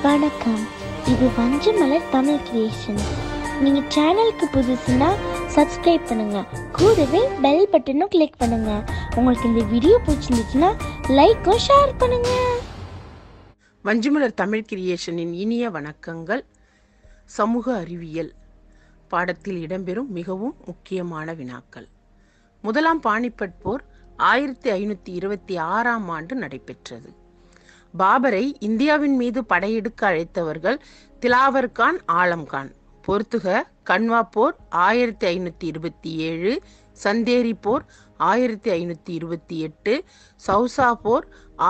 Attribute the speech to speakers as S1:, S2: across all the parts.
S1: வணக்கம், இது வஞ்சமலர் தமிழ் கிரியேஷன். நீங்க சேனலுக்கு புதுசுன்னா சப்ஸ்கிரைப் பண்ணுங்க, கூடவே பெல் பட்டனும் கிளிக் பண்ணுங்க. உங்களுக்கு இந்த வீடியோ பிடிச்சிருந்துச்சுன்னா லைக்கும் ஷேர் பண்ணுங்க.
S2: வஞ்சமலர் தமிழ் கிரியேஷனின் இனிய வணக்கங்கள். சமூக அறிவியல் பாடத்தில் இடம்பெறும் மிகவும் முக்கியமான வினாக்கள். முதலாம் பானிபட் போர் 1526ஆம் ஆண்டு நடைபெற்றது. பாபரை இந்தியாவின் மீது படையெடுக்க அழைத்தவர்கள் திலாவர் கான், ஆலம் கான். பொறுத்துக கன்வா போர் 1527, சந்தேரி போர் 1528, சௌசா போர்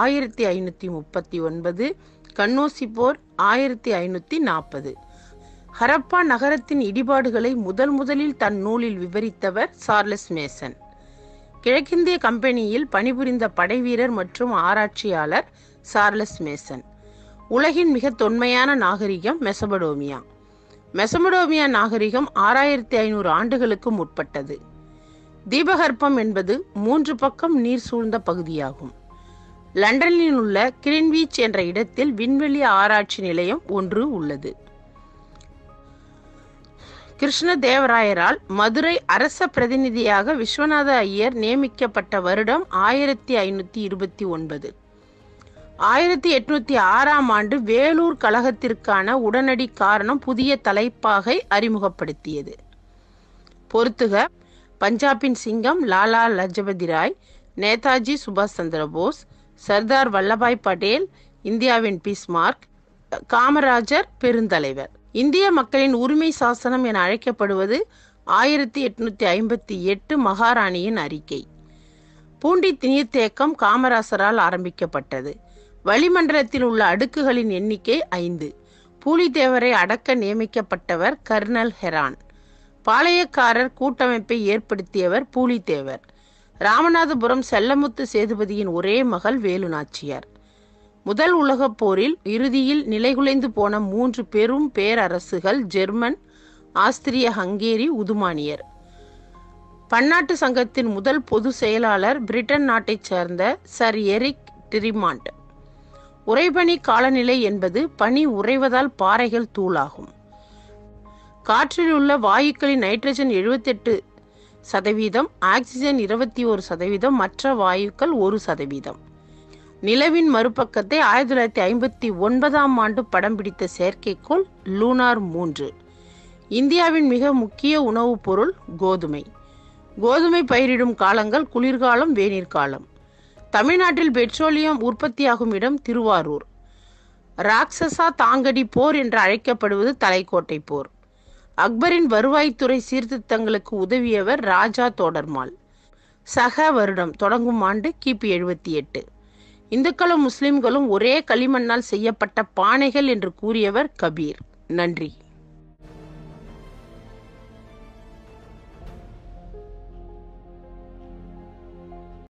S2: 1539, கன்னோசி போர் 1540. ஹரப்பா நகரத்தின் இடிபாடுகளை முதலில் தன் நூலில் விவரித்தவர் சார்லஸ் மேசன். கிழக்கிந்திய கம்பெனியில் பணிபுரிந்த படைவீரர் மற்றும் ஆராய்ச்சியாளர் சார்லஸ் மேசன். உலகின் மிக தொன்மையான நாகரிகம் மெசபடோமியா. மெசபடோமியா நாகரிகம் 6500 ஆண்டுகளுக்கு முற்பட்டது. தீபகற்பம் என்பது 3 பக்கம் நீர் சூழ்ந்த பகுதியாகும். லண்டனில் உள்ள கிரீன்விச் என்ற இடத்தில் விண்வெளி ஆராய்ச்சி நிலையம் ஒன்று உள்ளது. கிருஷ்ணதேவராயரால் மதுரை அரச பிரதிநிதியாக விஸ்வநாத ஐயர் நியமிக்கப்பட்ட வருடம் 1529. 1806ஆம் ஆண்டு வேலூர் கழகத்திற்கான உடனடி காரணம் புதிய தலைப்பாகை அறிமுகப்படுத்தியது. பொறுத்துக பஞ்சாபின் சிங்கம் லாலா லஜபதி ராய், நேதாஜி சுபாஷ் சந்திர போஸ், சர்தார் வல்லபாய் பட்டேல் இந்தியாவின் பிஸ்மார்க், காமராஜர் பெருந்தலைவர். இந்திய மக்களின் உரிமை சாசனம் என அழைக்கப்படுவது 1858 மகாராணியின் அறிக்கை. பூண்டி நீர்த்தேக்கம் காமராசரால் ஆரம்பிக்கப்பட்டது. வளிமண்டலத்தில் உள்ள அடுக்குகளின் எண்ணிக்கை 5. பூலித்தேவரை அடக்க நியமிக்கப்பட்டவர் கர்னல் ஹெரான். பாளையக்காரர் கூட்டமைப்பை ஏற்படுத்தியவர் பூலித்தேவர். ராமநாதபுரம் செல்லமுத்து சேதுபதியின் ஒரே மகள் வேலுநாச்சியார். முதல் உலகப் போரில் இறுதியில் நிலைகுலைந்து போன 3 பெரும் பேரரசுகள் ஜெர்மன், ஆஸ்திரிய ஹங்கேரி, உதுமானியர். பன்னாட்டு சங்கத்தின் முதல் பொது செயலாளர் பிரிட்டன் நாட்டைச் சேர்ந்த சர் எரிக் டிரிமாண்ட். உறைபனி காலநிலை என்பது பனி உறைவதால் பாறைகள் தூளாகும். காற்றில் உள்ள வாயுக்களின் நைட்ரஜன் 78%, ஆக்சிஜன் 21%, மற்ற வாயுக்கள் 1%. நிலவின் மறுபக்கத்தை 1959ஆம் ஆண்டு படம் பிடித்த செயற்கைக்கோள் லூனார் 3. இந்தியாவின் மிக முக்கிய உணவுப் பொருள் கோதுமை. கோதுமை பயிரிடும் காலங்கள் குளிர்காலம், வேநீர்காலம். தமிழ்நாட்டில் பெட்ரோலியம் உற்பத்தியாகும் இடம் திருவாரூர். ராட்சசா தாங்கடி போர் என்று அழைக்கப்படுவது தலைக்கோட்டை போர். அக்பரின் வருவாய்த்துறை சீர்திருத்தங்களுக்கு உதவியவர் ராஜா தோடர்மால். சக வருடம் தொடங்கும் ஆண்டு கிபி 78. இந்துக்களும் முஸ்லிம்களும் ஒரே களிமண்ணால் செய்யப்பட்ட பானைகள் என்று கூறியவர் கபீர். நன்றி.